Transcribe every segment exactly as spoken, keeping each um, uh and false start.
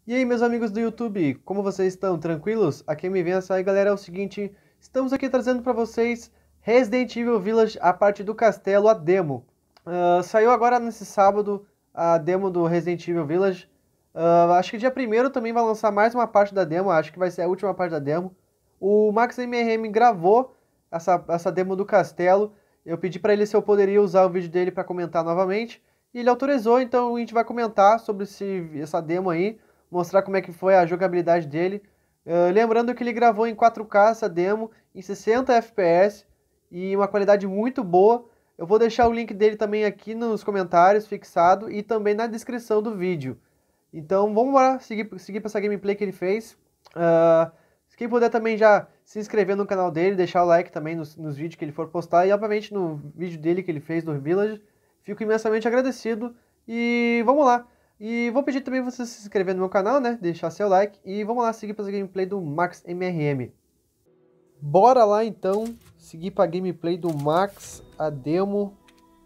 E aí, meus amigos do YouTube, como vocês estão? Tranquilos? Aqui me vem essa aí, galera, é o seguinte, estamos aqui trazendo para vocês Resident Evil Village, a parte do castelo, a demo. Ah, saiu agora nesse sábado a demo do Resident Evil Village. Ah, acho que dia primeiro também vai lançar mais uma parte da demo, acho que vai ser a última parte da demo. O Max M R M gravou essa, essa demo do castelo, eu pedi para ele se eu poderia usar o vídeo dele para comentar novamente, e ele autorizou, então a gente vai comentar sobre esse, essa demo aí, mostrar como é que foi a jogabilidade dele. Uh, lembrando que ele gravou em quatro K essa demo, em sessenta F P S e uma qualidade muito boa. Eu vou deixar o link dele também aqui nos comentários, fixado, e também na descrição do vídeo. Então vamos lá, seguir, seguir para essa gameplay que ele fez. Uh, quem puder também já se inscrever no canal dele, deixar o like também nos, nos vídeos que ele for postar, e obviamente no vídeo dele que ele fez do Village. Fico imensamente agradecido, e vamos lá. E vou pedir também você se inscrever no meu canal, né? Deixar seu like. E vamos lá seguir para a gameplay do Max M R M. Bora lá então seguir para a gameplay do Max, a demo.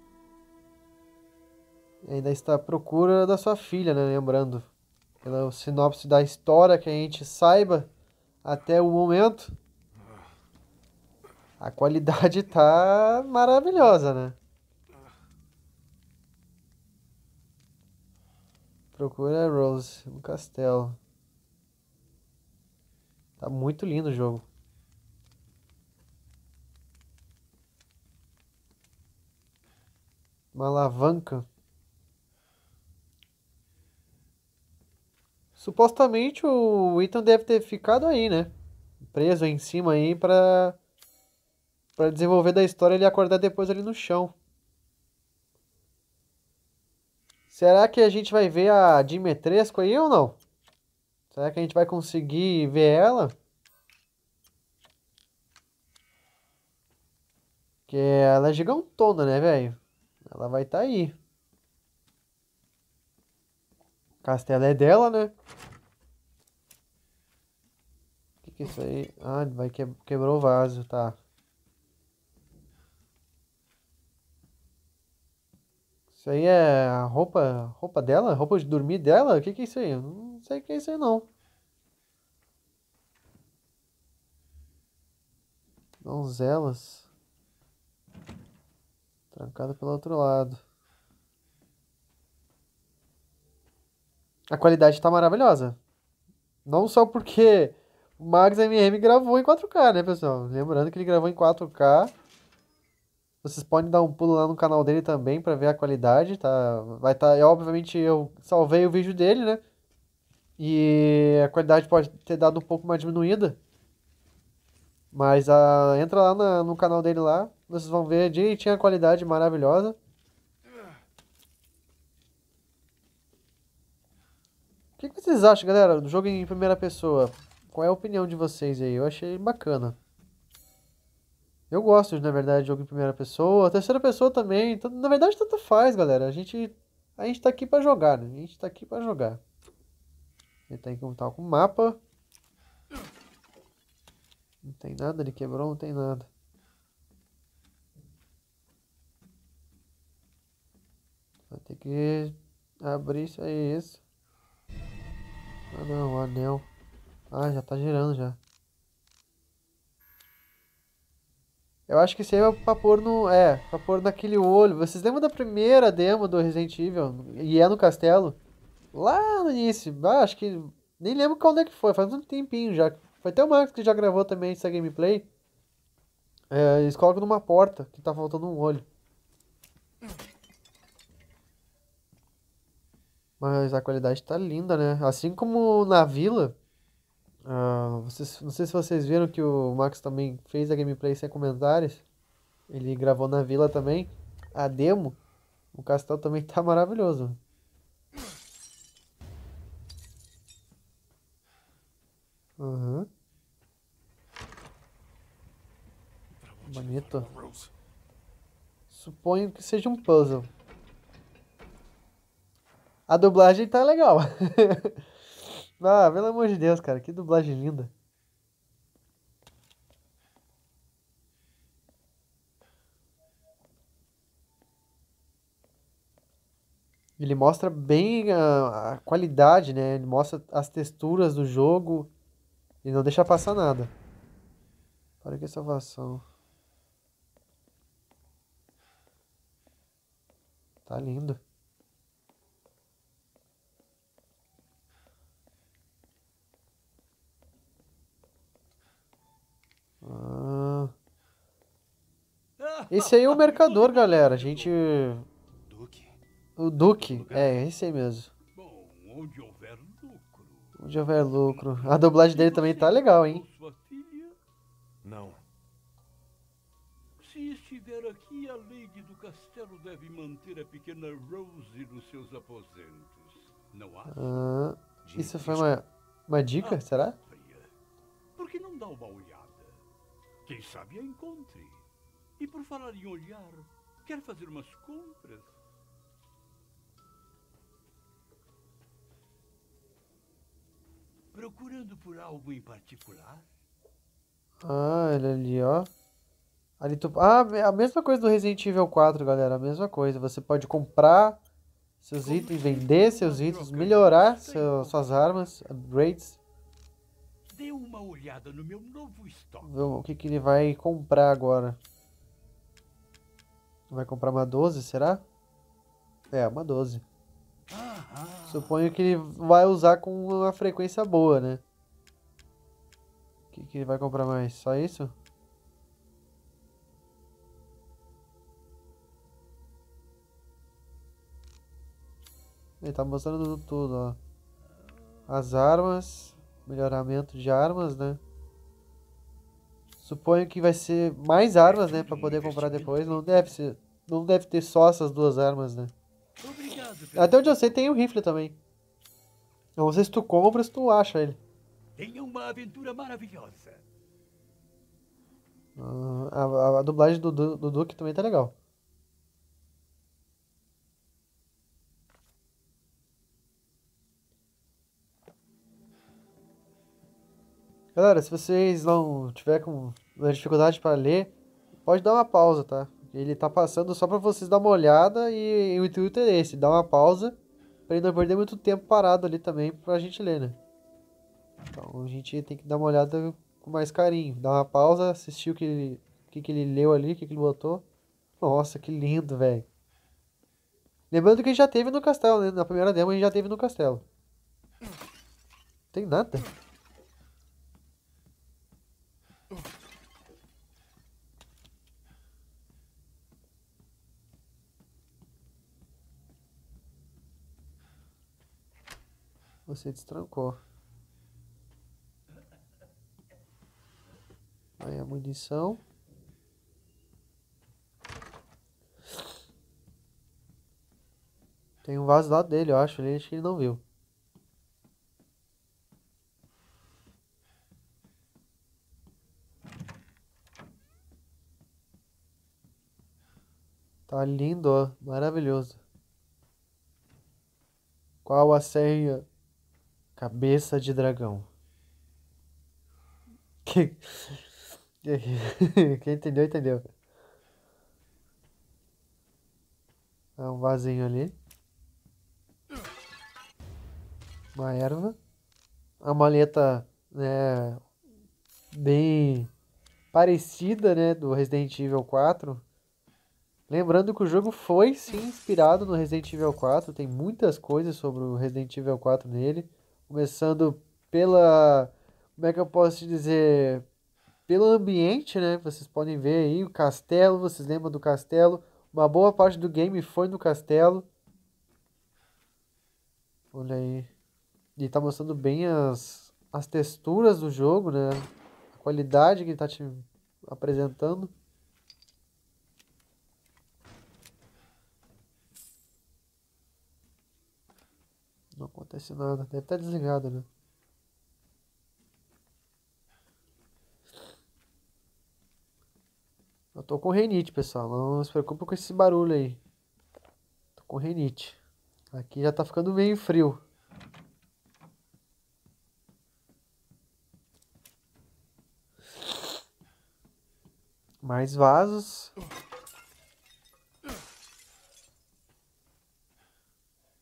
Ainda está à procura da sua filha, né? Lembrando, pela sinopse da história que a gente saiba até o momento, a qualidade tá maravilhosa, né? Procura a Rose no castelo. Tá muito lindo o jogo. Uma alavanca. Supostamente o Ethan deve ter ficado aí, né? Preso em cima aí pra, pra desenvolver da história ele acordar depois ali no chão. Será que a gente vai ver a Dimitrescu aí ou não? Será que a gente vai conseguir ver ela? Porque ela é gigantona, né, velho? Ela vai estar tá aí. O castelo é dela, né? O que que é isso aí? Ah, vai que... quebrou o vaso, tá. Isso aí é a roupa, roupa dela? Roupa de dormir dela? O que que é isso aí? Eu não sei o que é isso aí, não. Donzelas. Trancada pelo outro lado. A qualidade tá maravilhosa. Não só porque o Max M M gravou em quatro K, né, pessoal? Lembrando que ele gravou em quatro K. Vocês podem dar um pulo lá no canal dele também pra ver a qualidade, tá? Vai estar, tá, obviamente eu salvei o vídeo dele, né? E a qualidade pode ter dado um pouco mais diminuída. Mas a, entra lá na- no canal dele lá, vocês vão ver direitinho a qualidade maravilhosa. O que que vocês acham, galera, do jogo em primeira pessoa? Qual é a opinião de vocês aí? Eu achei bacana. Eu gosto, na verdade, de jogo em primeira pessoa, terceira pessoa também. Então, na verdade, tanto faz, galera. A gente, a gente tá aqui pra jogar, né? A gente tá aqui pra jogar. Ele tem que contar com o mapa. Não tem nada, ele quebrou, não tem nada. Vai ter que abrir isso aí, isso. Ah não, o anel. Ah, já tá girando já. Eu acho que isso aí é pra pôr no. É, pra pôr naquele olho. Vocês lembram da primeira demo do Resident Evil? E é no castelo? Lá no início. Ah, acho que. Nem lembro quando é que foi, faz um tempinho já. Foi até o Marcos que já gravou também essa gameplay. É, eles colocam numa porta que tá faltando um olho. Mas a qualidade tá linda, né? Assim como na vila. Ah, vocês, não sei se vocês viram que o Max também fez a gameplay sem comentários. Ele gravou na vila também. A demo. O castelo também tá maravilhoso. Uhum. Bonito. Suponho que seja um puzzle. A dublagem tá legal. Ah, pelo amor de Deus, cara. Que dublagem linda. Ele mostra bem a, a qualidade, né? Ele mostra as texturas do jogo e não deixa passar nada. Para que salvação. Tá lindo. Ah. Esse aí é o mercador, galera. A gente... Duque. O Duque. É, esse aí mesmo. Bom, onde houver lucro. Onde houver lucro. A dublagem dele também tá legal, hein? Sua filha? Não. Se estiver aqui, a Lady do Castelo deve manter a pequena Rose nos seus aposentos. Não acha? Ah, isso foi uma, uma dica, Ah, será? própria. Por que não dá uma olhada? Quem sabe a encontre. E por falar em olhar, quer fazer umas compras? Procurando por algo em particular? Ah, ele ali, ó. Ali tu... Ah, a mesma coisa do Resident Evil quatro, galera. A mesma coisa. Você pode comprar seus Como itens, sempre, vender uma seus itens, troca melhorar justa e seu- suas popular. armas, upgrades. Dê uma olhada no meu novo estoque. Ver o que, que ele vai comprar agora. Vai comprar uma doze, será? É, uma doze. Aham. Suponho que ele vai usar com uma frequência boa, né? O que, que ele vai comprar mais? Só isso? Ele tá mostrando tudo, ó. As armas, melhoramento de armas, né? Suponho que vai ser mais armas, né, pra poder comprar depois. Não deve ser, não deve ter só essas duas armas, né? Obrigado pela Até onde eu sei sua tem o rifle também. Eu não sei se tu compra ou se tu acha ele. Tenha uma aventura maravilhosa. Ah, a, a dublagem do, Du- do Duke também tá legal. Galera, se vocês não tiver com uma dificuldade para ler, pode dar uma pausa, tá? Ele tá passando só para vocês dar uma olhada e, e o intuito é esse, dar uma pausa para ele não perder muito tempo parado ali também pra gente ler, né? Então a gente tem que dar uma olhada com mais carinho, dar uma pausa, assistir o que ele, o que, que ele leu ali, o que, que ele botou. Nossa, que lindo, velho. Lembrando que a gente já teve no castelo, né? Na primeira demo a gente já teve no castelo. Tem nada. Você destrancou. Aí a munição. Tem um vaso do lado dele, eu acho. Ele acho que ele não viu. Tá lindo, ó. Maravilhoso. Qual a senha? Cabeça de dragão. Quem quem entendeu, entendeu. É um vasinho ali. Uma erva. A maleta, né, bem parecida, né, do Resident Evil quatro. Lembrando que o jogo foi sim inspirado no Resident Evil quatro. Tem muitas coisas sobre o Resident Evil quatro nele. Começando pela... Como é que eu posso te dizer? Pelo ambiente, né? Vocês podem ver aí o castelo. Vocês lembram do castelo? Uma boa parte do game foi no castelo. Olha aí. E tá mostrando bem as, as texturas do jogo, né? A qualidade que ele tá te apresentando. Não acontece nada. Deve estar desligado, né? Eu tô com rinite, pessoal. Não se preocupe com esse barulho aí. Tô com rinite. Aqui já tá ficando meio frio. Mais vasos.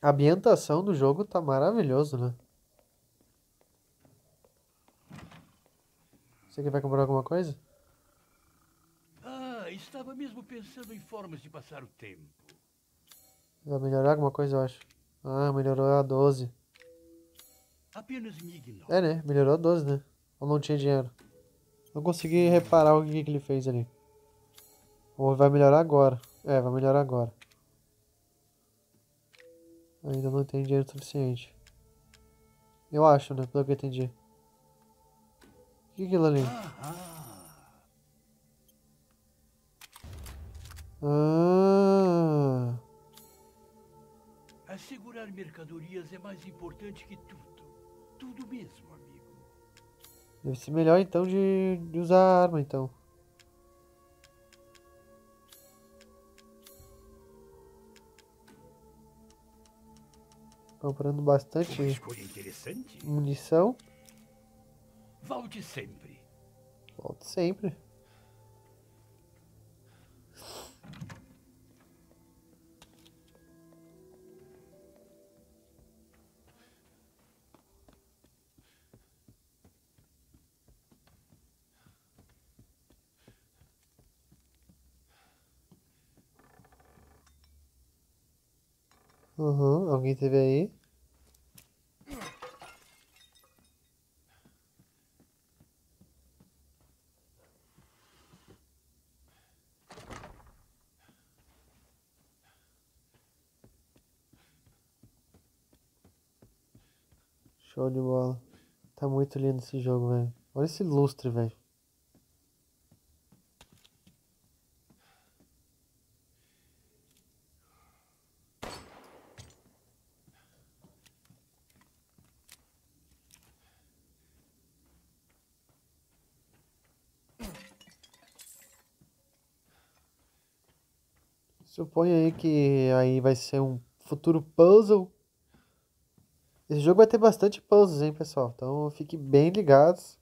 A ambientação do jogo tá maravilhoso, né? Você que vai comprar alguma coisa? Ah, estava mesmo pensando em formas de passar o tempo. Vai melhorar alguma coisa, eu acho. Ah, melhorou a doze. Apenas me ignore. É, né? Melhorou a doze, né? Ou não tinha dinheiro? Não consegui reparar o que, que ele fez ali. Ou vai melhorar agora. É, vai melhorar agora. Ainda não tem dinheiro suficiente. Eu acho, né? Pelo que eu entendi. O que é aquilo ali? Ah, Ah, assegurar mercadorias é mais importante que tudo. Tudo mesmo, amigo. deve ser melhor então de, de usar a arma, então. Comprando bastante Uma escolha interessante. munição. Volte sempre. Volto sempre. Uhum, alguém teve aí. Show de bola. Tá muito lindo esse jogo, velho. Olha esse lustre, velho. Suponho aí que aí vai ser um futuro puzzle. Esse jogo vai ter bastante puzzles, hein, pessoal? Então fiquem bem ligados.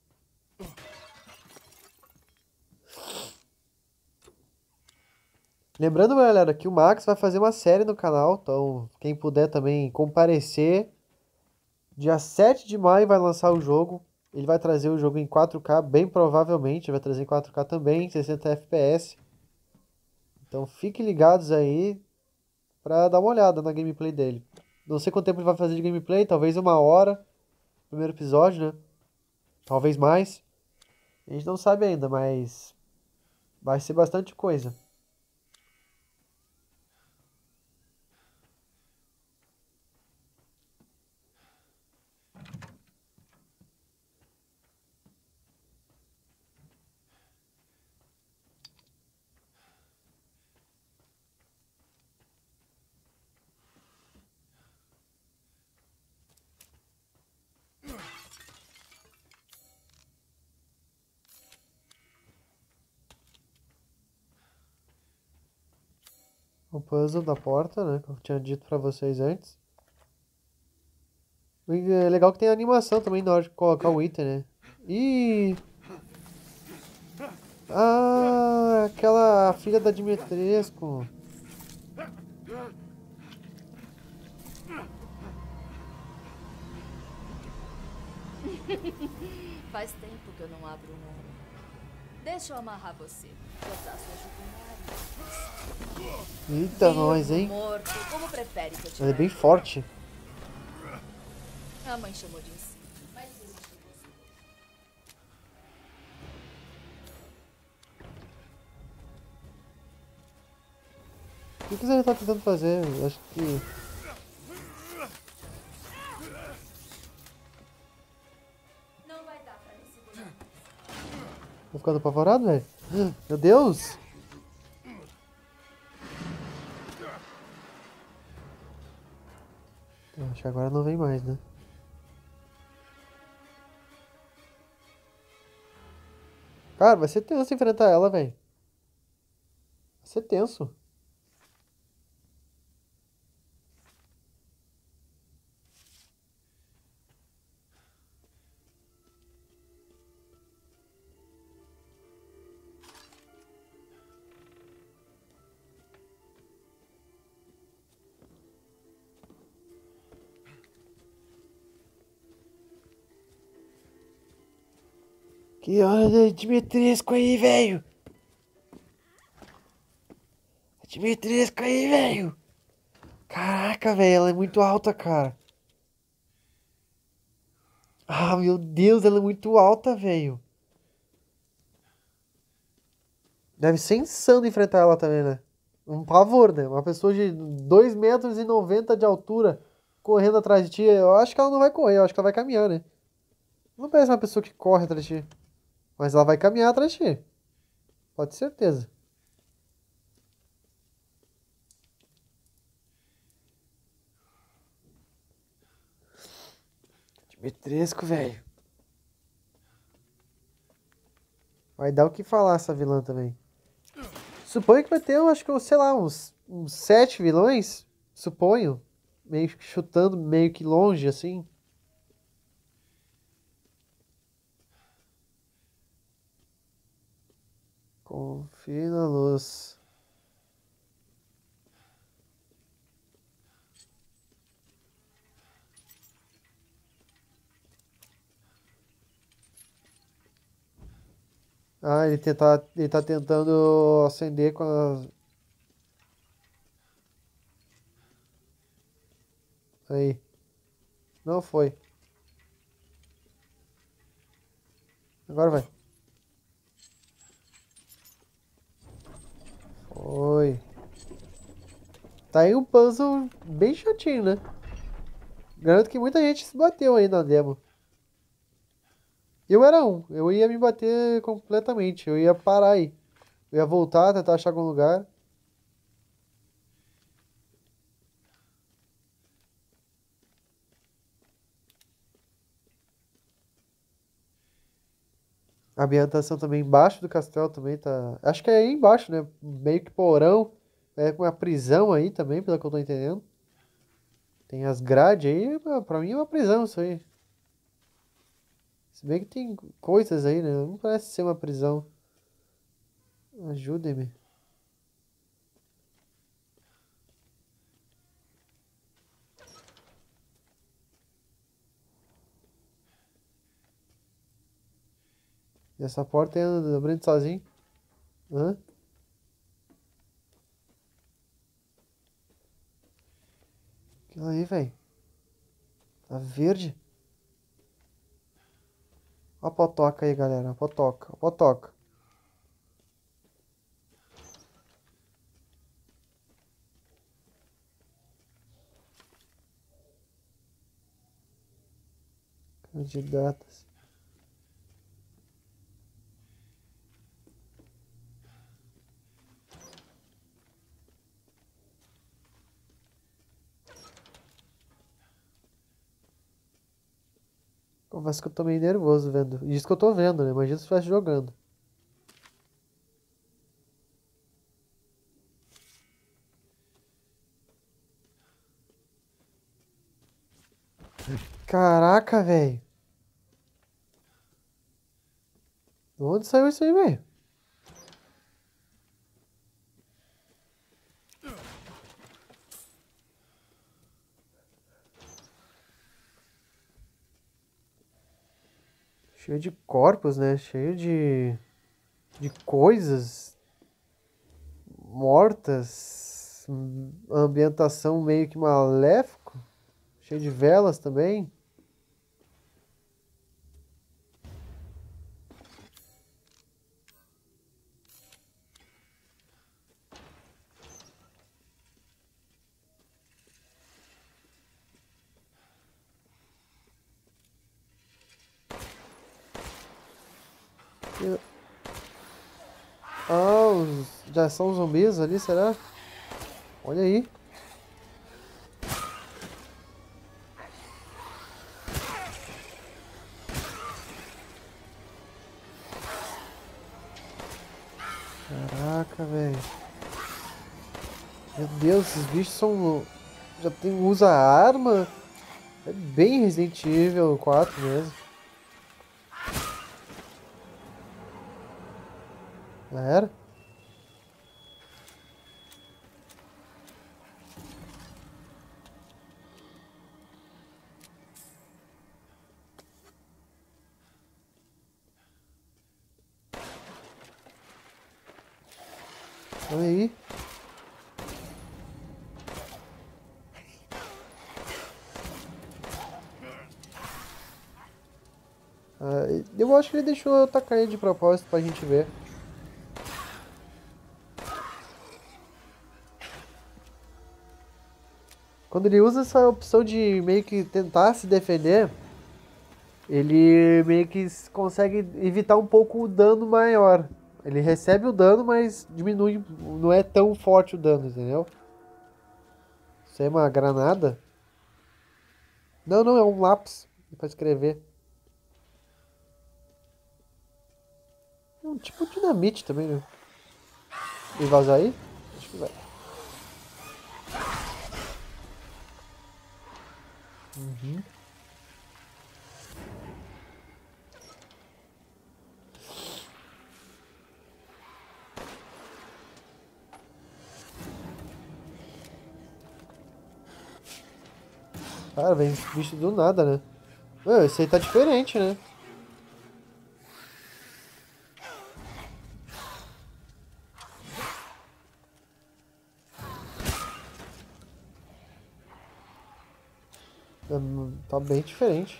Lembrando, galera, que o Max vai fazer uma série no canal. Então, quem puder também comparecer. Dia sete de maio vai lançar o jogo. Ele vai trazer o jogo em quatro K, bem provavelmente. Vai trazer em quatro K também, sessenta F P S. Então fiquem ligados aí pra dar uma olhada na gameplay dele. Não sei quanto tempo ele vai fazer de gameplay, talvez uma hora. Primeiro episódio, né? Talvez mais. A gente não sabe ainda, mas vai ser bastante coisa. O puzzle da porta, né? Que eu tinha dito pra vocês antes. E é legal que tem a animação também na hora de colocar o item, né? Ih! Ah, aquela filha da Dimitrescu. Faz tempo que eu não abro um ombro. Deixa eu amarrar você. Botar sua jucumária. Eita, nós, Vivo, hein? morto, como prefere que eu te Ela é bem leve? forte. A mãe chamou de ensino, mas existe você. O que que você tá tentando fazer? Eu acho que... Não vai dar pra me segurar. Tô ficando apavorado, velho. Meu Deus! Eu acho que agora não vem mais, né? Cara, vai ser tenso enfrentar ela, velho. Vai ser tenso. Que hora de Dimitrescu aí, velho. Dimitrescu aí, velho. Caraca, velho, ela é muito alta, cara. Ah, meu Deus, ela é muito alta, velho. Deve ser insano enfrentar ela também, né? Um pavor, né? Uma pessoa de dois metros e noventa de altura correndo atrás de ti. Eu acho que ela não vai correr, eu acho que ela vai caminhar, né? Não parece uma pessoa que corre atrás de ti. Mas ela vai caminhar atrás de ti. Pode ter certeza. Dimitrescu, velho. Vai dar o que falar essa vilã também. Suponho que vai ter, eu acho que, sei lá, uns, uns sete vilões. Suponho. Meio que chutando meio que longe, assim. Confie na luz. Ah, ele, tenta, ele tá tentando acender com as... Aí. Não foi. Agora vai. Foi. Tá aí um puzzle bem chatinho, né? Garanto que muita gente se bateu aí na demo. Eu era um. Eu ia me bater completamente. Eu ia parar aí. Eu ia voltar, tentar achar algum lugar. A ambientação também embaixo do castelo também tá... Acho que é aí embaixo, né? Meio que porão. É com uma prisão aí também, pelo que eu tô entendendo. Tem as grades aí. Pra mim é uma prisão isso aí. Se bem que tem coisas aí, né? Não parece ser uma prisão. Ajudem-me. E essa porta anda abrindo sozinho. Hã? Aquilo aí, velho. Tá verde. Ó a potoca aí, galera. A potoca. A potoca. Candidatas. Confesso que eu tô meio nervoso vendo. Isso que eu tô vendo, né? Imagina se eu estivesse jogando. Caraca, velho. De onde saiu isso aí, velho? Cheio de corpos, né? Cheio de... De coisas mortas. Ambientação meio que maléfico. Cheio de velas também. E- Ah, os... já são zumbis ali, será? Olha aí. Caraca, velho. Meu Deus, esses bichos são... Já tem... Usa arma. É bem Resident Evil quatro mesmo. Já era? Aí. Ah, eu acho que ele deixou eu atacar ele de propósito pra gente ver. Quando ele usa essa opção de meio que tentar se defender, ele meio que consegue evitar um pouco o dano maior. Ele recebe o dano, mas diminui, não é tão forte o dano, entendeu? Isso é uma granada? Não, não, é um lápis pra escrever. É um tipo de dinamite também, né? E vai usar aí? Acho que vai. Uhum. Cara, vem bicho do nada, né? Ué, esse aí tá diferente, né? É, tá bem diferente.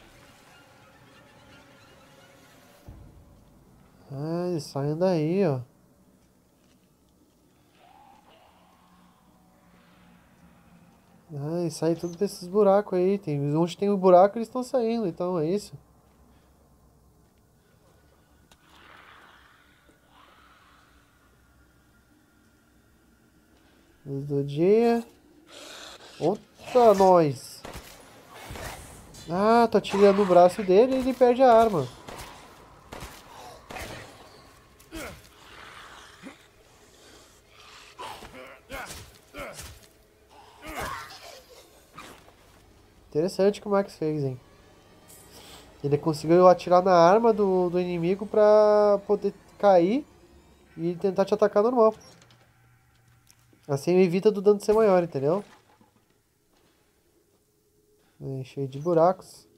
Ah, eles saem daí, ó. Ah, e sai tudo desses buracos aí. Tem, onde tem o buraco eles estão saindo, então é isso. Luz do dia. Outra nós. Ah, tô atirando no braço dele e ele perde a arma. Interessante o que o Max fez, hein? Ele conseguiu atirar na arma do, do inimigo pra poder cair e tentar te atacar normal. Assim evita do dano ser maior, entendeu? É, cheio de buracos.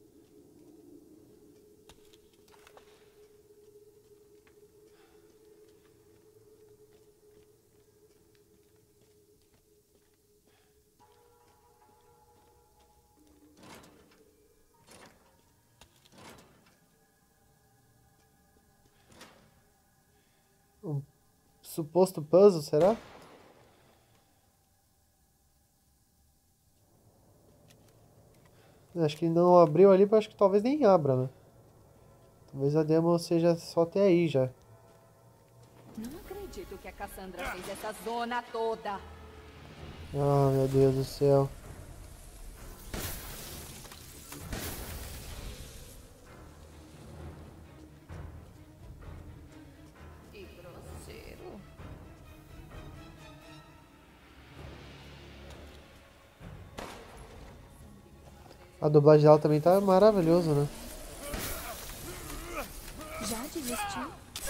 Um suposto puzzle, será? Acho que não abriu ali, mas acho que talvez nem abra, né? Talvez a demo seja só até aí já. Não acredito que a Cassandra fez essa zona toda. Ah, meu Deus do céu. Que grosseiro. A dublagem dela também tá maravilhosa, né? Já desistiu?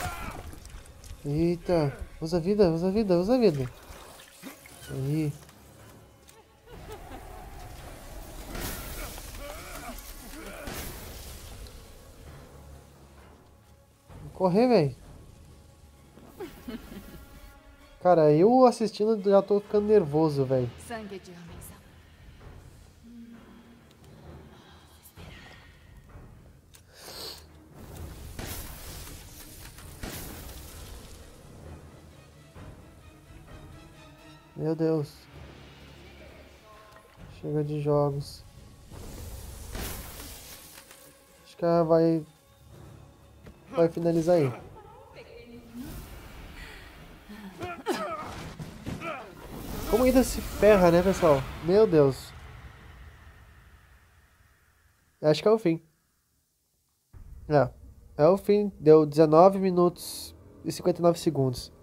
Eita, usa vida, usa vida, usa vida. Aí. Vou correr, velho. Cara, eu assistindo já tô ficando nervoso, velho. Sangue de homens. Meu Deus. Chega de jogos. Acho que ela vai... Vai finalizar aí. Como ainda se ferra, né, pessoal? Meu Deus. Acho que é o fim. É. É o fim. Deu dezenove minutos e cinquenta e nove segundos.